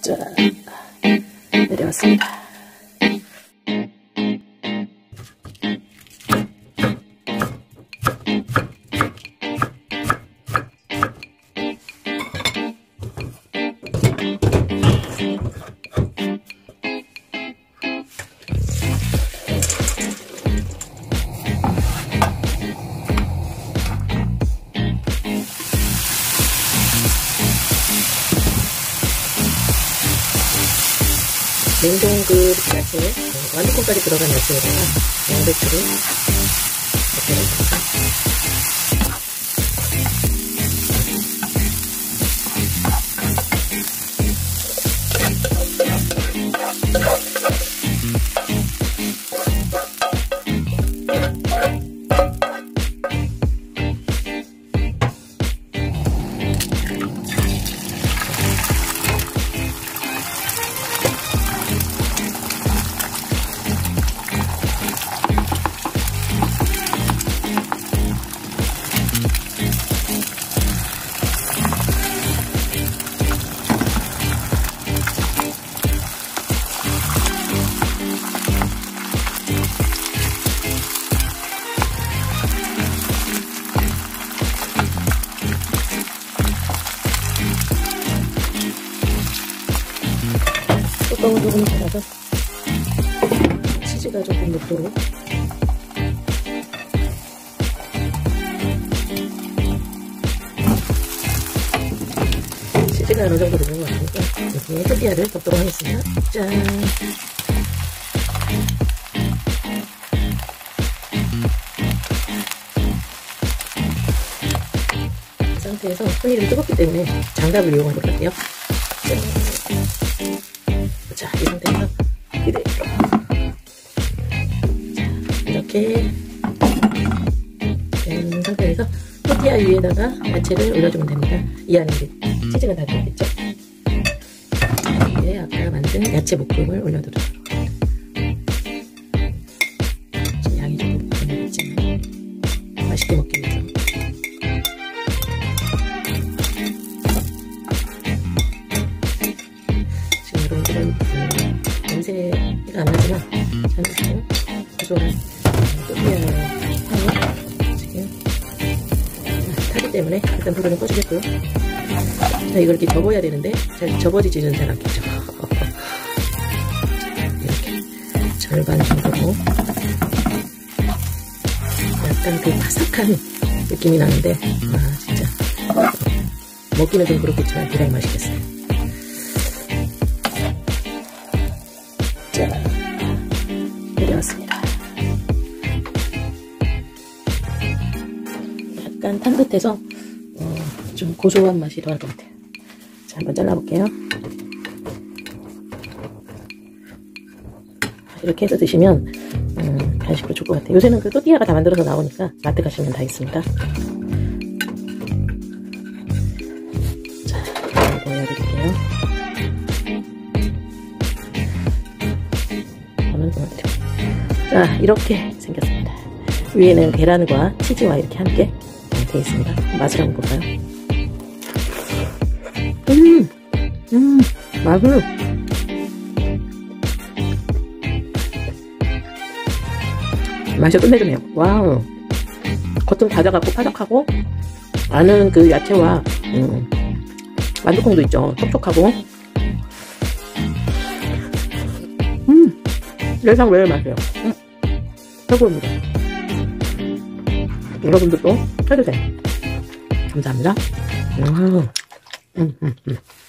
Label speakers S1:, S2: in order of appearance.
S1: 자, 내려왔습니다. 냉동 야채, 완두콩까지 들어간 야채에다가 양배추를 이렇게 넣습니다. 뚜껑을 조금 닫아서 치즈가 조금 녹도록 치즈가 어느 정도 녹은 것 같으니까 여기에 토피아를 덮도록 하겠습니다. 짠! 이 상태에서 손이 좀 뜨겁기 때문에 장갑을 이용하도록 할게요. 짠! 자, 이 상태에서 그대로 이렇게 된 상태에서 토티아 위에다가 야채를 올려주면 됩니다. 이 안에 이제 치즈가 다 들어있겠죠? 여기에 아까 만든 야채 볶음을 올려두도록 합니다. 양이 조금 부족하지만 맛있게 먹기 위해서 지금 여러분들은 냄새가 안 나지만 잠시만 고소한 토피아 향이 지금 타기 때문에 일단 불을 꺼주겠고요. 자, 이걸 이렇게 접어야 되는데 잘 접어지지는 잘 않겠죠. 이렇게 절반 정도로 약간 그 바삭한 느낌이 나는데 진짜 먹기는 좀 그렇겠지만 대단히 맛있겠어요. 자, 내려왔습니다. 약간 탄듯해서 좀 고소한 맛이 더할 것 같아요. 자, 한번 잘라볼게요. 이렇게 해서 드시면 간식으로 좋을 것 같아요. 요새는 그 또띠아가 다 만들어서 나오니까 마트 가시면 다 있습니다. 자, 이거 올려드릴게요. 자, 이렇게 생겼습니다. 위에는 계란과 치즈와 이렇게 함께 되어 있습니다. 맛을 한번 볼까요? 맛은 맛이 끝내주네요. 와우. 겉은 다져갖고 바삭하고 안은 그 야채와 완두콩도 있죠. 촉촉하고 예상 외의 맛이에요. 최고입니다. 여러분들도 해주세요. 감사합니다.